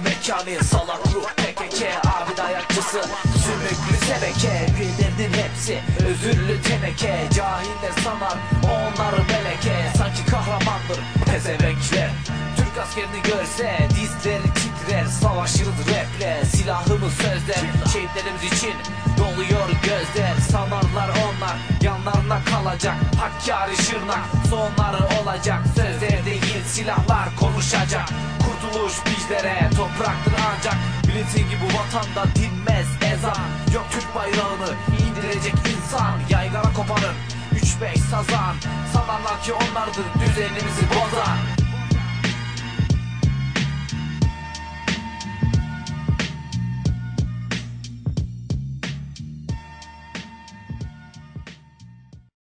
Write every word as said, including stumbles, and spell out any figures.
mekanı salak ruh P K K abi dayakçısı sümüklü sebeke. Üyelerinin hepsi özürlü teneke. Cahiller sanar onları meleke. Sanki kahramandır pezevenkler. Türk askerini görse dizleri titrer. Savaşırız raple, silahımız sözler. Şehitlerimiz için doluyor gözler. Sanarlar onlar yanlarına kalacak. Hakkari Şırnak sonları olacak. Sözler değil silahlar konuşacak. Kurtuluş bizlere topraktır ancak. Bilinsin ki bu vatanda dinmez ezan. Yok Türk bayrağını indirecek insan. Yaygara koparır üç beş sazan. Sanarlar ki onlardır düzenimizi bozan.